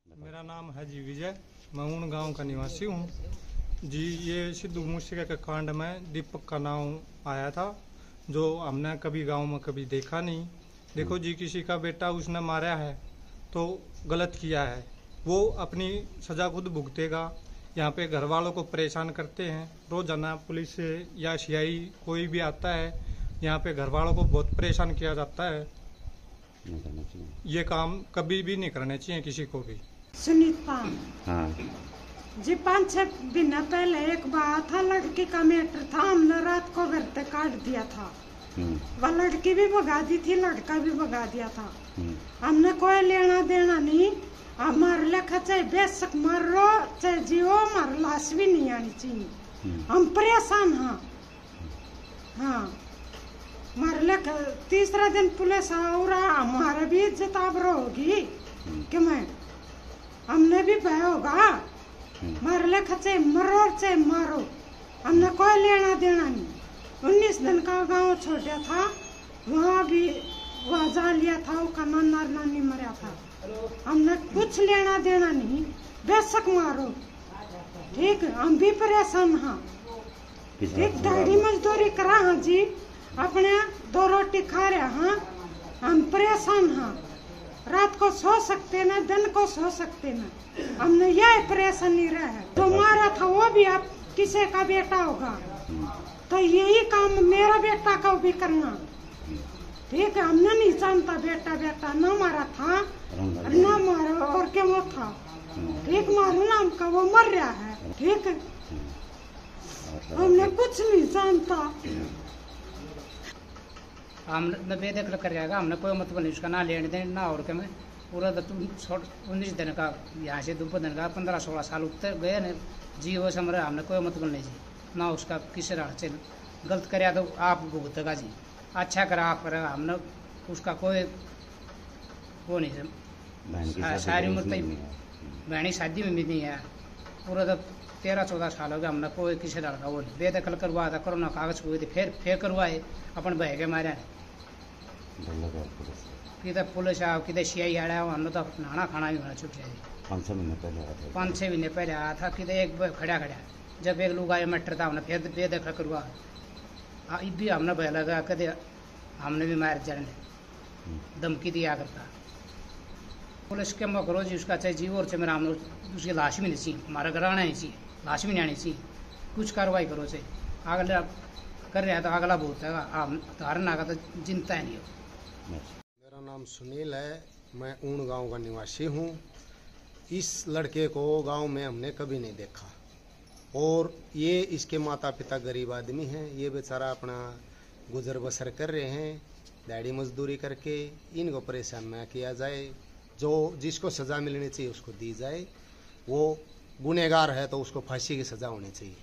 मेरा नाम है जी विजय, मैं ऊन गांव का निवासी हूँ जी। ये सिद्धू मूसेवाला के कांड में दीपक का नाम आया था, जो हमने कभी गांव में कभी देखा नहीं। देखो जी, किसी का बेटा उसने मारा है तो गलत किया है, वो अपनी सजा खुद भुगतेगा। यहाँ पे घर वालों को परेशान करते हैं, रोजाना पुलिस या सीआई कोई भी आता है, यहाँ पे घर वालों को बहुत परेशान किया जाता है। ये काम कभी भी नहीं करने चाहिए किसी को भी। सुनीता हाँ जी, 5-6 दिन पहले एक बात था, लड़की का मैटर था, हमने रात को घर से काट दिया था। वह लड़की भी भगा दी थी, लड़का भी भगा दिया था। हमने कोई लेना देना नहीं, हमारे लेखा चाहे बेशक मरो चाहे जियो, हमारे लाश भी नहीं आनी चाहिए। हम परेशान हाँ हाँ हमारे लेखा तीसरा दिन पुलिस और हमारा भी इज्जत आबरो होगी कि मैं हमने भी भय होगा। मार लेखा चाहे मरो चाहे मारो, हमने कोई लेना देना नहीं। 19 दिन का गांव छोड़ा था, वहाँ भी वहाँ जा लिया था, उसका नाना नानी मरा था। हमने कुछ लेना देना नहीं, बेशक मारो, ठीक। हम भी परेशान हाँ, ठीक। दाढ़ी मजदूरी करा हाँ जी, अपने 2 रोटी खा रहे हाँ, हम परेशान हाँ। रात को सो सकते न, दिन को सो सकते न, हमने यह परेशानी रहा है। तो मारा था वो भी आप किसी का बेटा होगा, तो यही काम मेरा बेटा का भी करना, ठीक है। हमने नहीं जानता बेटा बेटा न मारा था न मारा और क्या वो था, ठीक। मारू नाम का वो मर रहा है, ठीक। हमने कुछ नहीं जानता। हमने बेदखल कर जाएगा, हमने कोई मतलब नहीं उसका, ना लेने देने ना और क्या। मैं पूरा तो 19 दिन का यहाँ से 2 दिन का 15-16 साल उत्तर गए न जी, वो समझ हमने कोई मतलब नहीं जी, ना उसका किसी राह से गलत कराया तो आप भुगतेगा जी, अच्छा करा आप करेगा, हमने उसका कोई वो नहीं। सारी उम्र तक बहनी शादी में भी नहीं है, पूरा तो 13-14 साल हो गया, हमने कोई किसी लड़का वो नहीं। बेदखल करवाया था, कोरोना कागज को फिर करवाए अपन बह के मारे। किधर पुलिस आओ किधर सीआई आया, हमने तो नहाना खाना भी होना छूट जाए। 5-6 महीने पहले आया था। 5-6 महीने पहले आया था, किधर एक खड़ा जब एक लोग आए मैटर था, हमने फिर बेदखल करवा। भी हमने भय लगा कदे हमने भी मार जाने धमकी दिया करता। पुलिस के मकरो जी, उसका चाहे जीव और चाहे मेरा, हमने उसकी लाश भी नहीं चाहिए, हमारा घर आना नहीं चाहिए, लाश भी नहीं आनी चाहिए, कुछ कार्रवाई करो चाहिए। अगला कर रहे हैं तो अगला बहुत है, हम धारण आगा तो चिंता है नहीं हो। मेरा नाम सुनील है, मैं ऊन गांव का निवासी हूं। इस लड़के को गांव में हमने कभी नहीं देखा, और ये इसके माता पिता गरीब आदमी हैं। ये बेचारा अपना गुजर बसर कर रहे हैं दिहाड़ी मजदूरी करके। इनको परेशान ना किया जाए, जो जिसको सज़ा मिलनी चाहिए उसको दी जाए। वो गुनहगार है तो उसको फांसी की सज़ा होनी चाहिए।